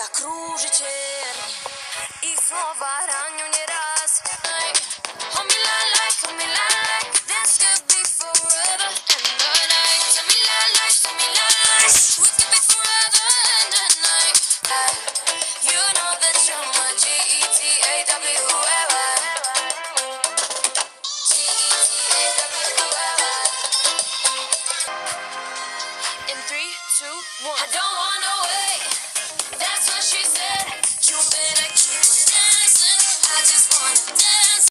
jak kruży cierń i słowa ranią nieraz. Hold me like, this could be forever and the night. Tell me like, we could be forever and the night. You know that you're my G-E-T-A-W-L-I. G-E-T-A-W-L-I. In 3, 2, 1. I don't wanna wait. That's what she said. You better keep on dancing. I just wanna dance.